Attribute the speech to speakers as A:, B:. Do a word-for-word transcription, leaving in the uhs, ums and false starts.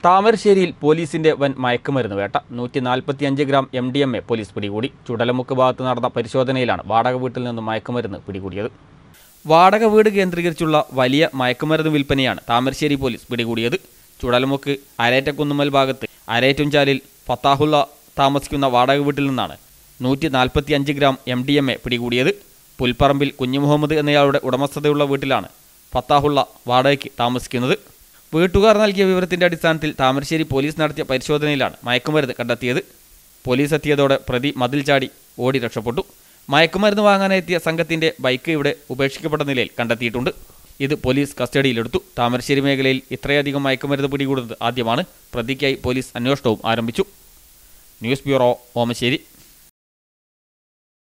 A: താമരശ്ശേരിയിൽ പോലീസിന്റെ വൻ മയക്കുമരുന്ന് വേട്ട. നൂറ്റി നാൽപ്പത്തിയഞ്ച് gram M D M A police പിടികൂടി. ചുടലമുക്ക് ഭാഗത്ത് നടന്ന പരിശോധനയിലാണ് വാടക വീട്ടിൽ നിന്നും മയക്കുമരുന്ന് പിടികൂടിയത്. വാടക വീട് കേന്ദ്രീകരിച്ചുള്ള വലിയ മയക്കുമരുന്ന് വിൽപ്പനയാണ് താമരശ്ശേരി പോലീസ് പിടികൂടിയത്. ചുടലമുക്ക് അരേറ്റക്കുന്നുമ്മൽ ഭാഗത്ത് അരേറ്റുംചാലിൽ ഫത്താഹുള്ള താമസിക്കുന്ന വാടക വീട്ടിൽ നിന്നാണ് നൂറ്റി നാൽപ്പത്തിയഞ്ച് gram M D M A പിടികൂടിയത്. പുൽപ്പറമ്പിൽ കുഞ്ഞു മുഹമ്മദ് എന്നയാളുടെ ഉടമസ്ഥതയുള്ള വീട്ടിലാണ് ഫത്താഹുള്ള വാടകയ്ക്ക് താമസിക്കുന്നത്. വീട്ടുകാർ നൽകിയ വിവരത്തിന്റെ അടിസ്ഥാനത്തിൽ താമരശ്ശേരി പോലീസ് നടത്തിയ പരിശോധനയിലാണ് മയക്കുമരുന്ന് കണ്ടെത്തിയത്. പോലീസ് എത്തിയതോടെ പ്രതി മതിൽ ചാടി ഓടി രക്ഷപ്പെട്ടു. മയക്കുമരുന്ന് വാങ്ങാനെത്തിയ സംഘത്തിന്റെ ബൈക്ക് ഇവിടെ ഉപേക്ഷിക്കപ്പെട്ട നിലയിൽ കണ്ടെത്തിയിട്ടുണ്ട്. ഇത് പോലീസ് കസ്റ്റഡിയിലെടുത്തു. താമരശ്ശേരി മേഖലയിൽ ഇത്രയധികം മയക്കുമരുന്ന് പിടികൂടുന്നത് ആദ്യമാണ്. പ്രതിക്കായി പോലീസ് അന്വേഷണവും ആരംഭിച്ചു. News bureau, Omassery.